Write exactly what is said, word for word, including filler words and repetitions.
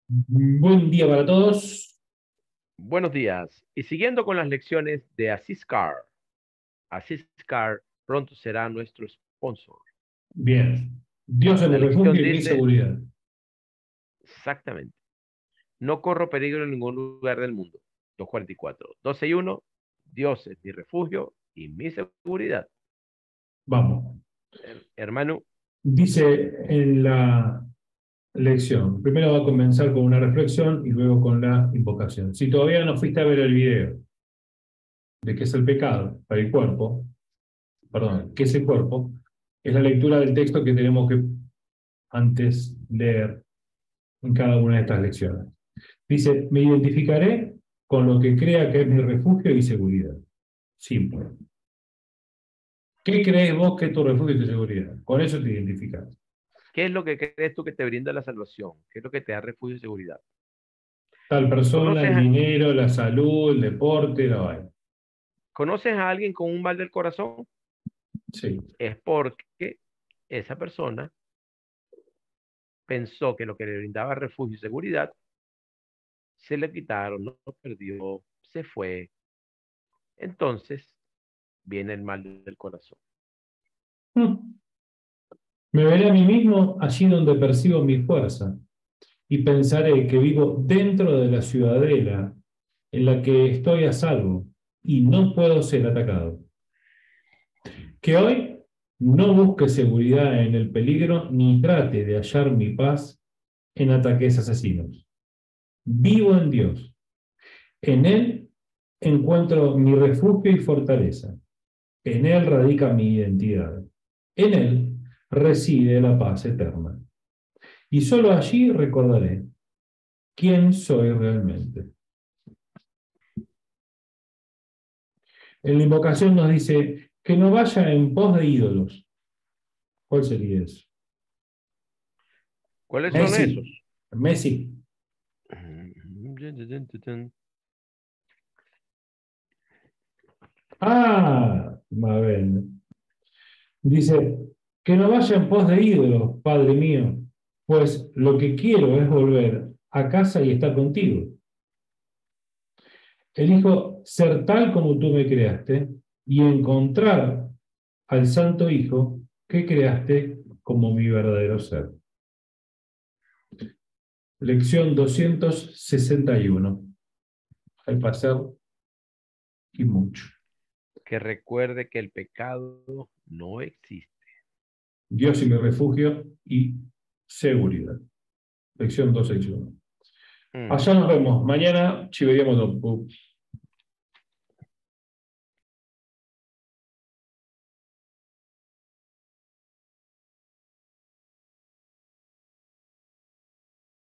Buen día para todos. Buenos días. Y siguiendo con las lecciones de Asiscar, Asiscar pronto será nuestro sponsor. Bien. Dios es mi La lección refugio y mi dice seguridad. exactamente, no corro peligro en ningún lugar del mundo. doscientos cuarenta y cuatro, doce y uno, Dios es mi refugio y mi seguridad. Vamos. Her- hermano, Dice en la lección, primero va a comenzar con una reflexión y luego con la invocación. Si todavía no fuiste a ver el video de qué es el pecado para el cuerpo, perdón, qué es el cuerpo, es la lectura del texto que tenemos que antes leer en cada una de estas lecciones. Dice, me identificaré con lo que crea que es mi refugio y seguridad. Simple. ¿Qué crees vos que es tu refugio y tu seguridad? Con eso te identificas. ¿qué es lo que crees tú que te brinda la salvación? ¿Qué es lo que te da refugio y seguridad? Tal persona, ¿Conoces el a, dinero, la salud, el deporte, la vaina. ¿conoces a alguien con un mal del corazón? Sí. Es porque esa persona pensó que lo que le brindaba refugio y seguridad se le quitaron, no lo perdió, se fue. Entonces viene el mal del corazón. Mm. Me veré a mí mismo allí donde percibo mi fuerza y pensaré que vivo dentro de la ciudadela en la que estoy a salvo y no puedo ser atacado. Que hoy no busque seguridad en el peligro ni trate de hallar mi paz en ataques asesinos. Vivo en Dios. En Él encuentro mi refugio y fortaleza. En Él radica mi identidad. En Él reside la paz eterna. Y solo allí recordaré quién soy realmente. En la invocación nos dice que no vaya en pos de ídolos. ¿Cuál sería eso? ¿Cuáles son Messi. esos? Messi. Ah, va bien. Dice que no vaya en pos de ídolos, Padre mío, pues lo que quiero es volver a casa y estar contigo. Elijo ser tal como tú me creaste y encontrar al Santo Hijo que creaste como mi verdadero ser. Lección doscientos sesenta y uno. Hay para hacer y mucho. Que recuerde que el pecado no existe. Dios y mi refugio y seguridad. Lección doscientos sesenta y uno. Mm. Allá nos vemos. Mañana, Chiveríamos.